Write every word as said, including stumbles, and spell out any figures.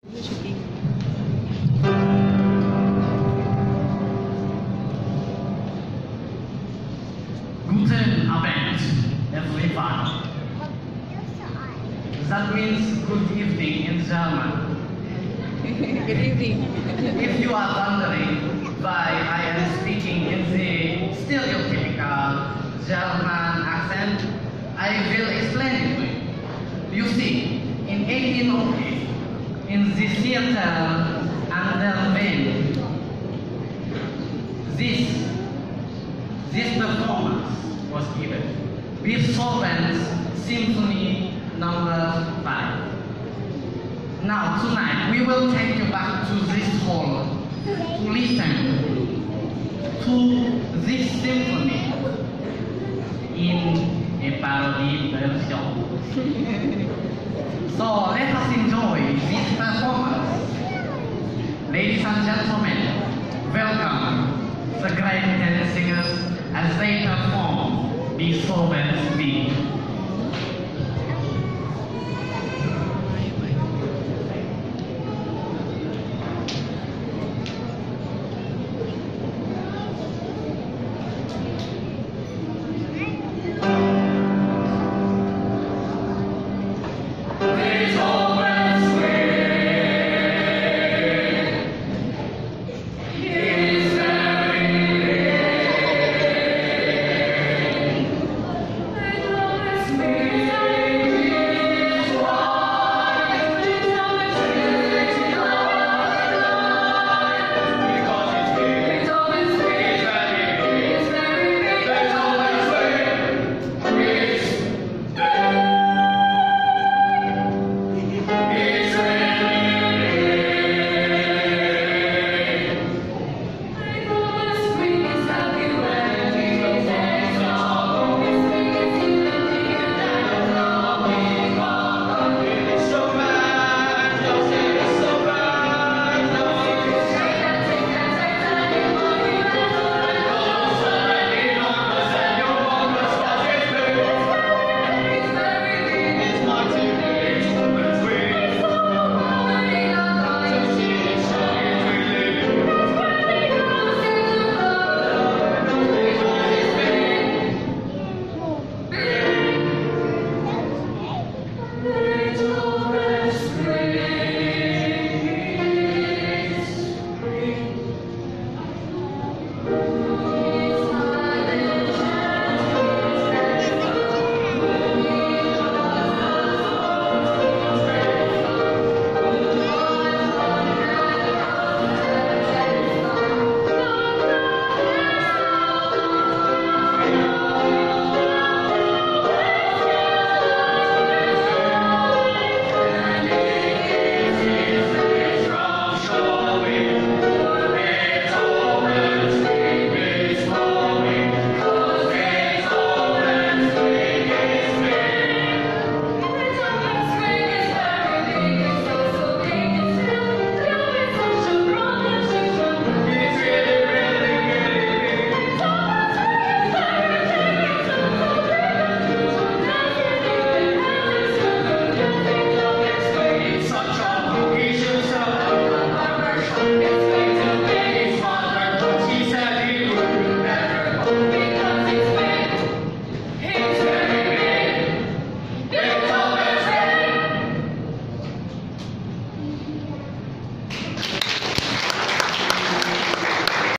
Guten Abend, everyone. That means good evening in German. Good evening. If you are wondering why I am speaking in the stereotypical German accent, I will explain it to you. You see, in eighteen oh eight, in the theater under Wien, this, this performance was given. Beethoven's Symphony number five. Now, tonight, we will take you back to this hall to listen to this symphony in a parody version. So, let us enjoy this performance. Ladies and gentlemen, welcome the great tenor singers as they perform Beethoven's Wien.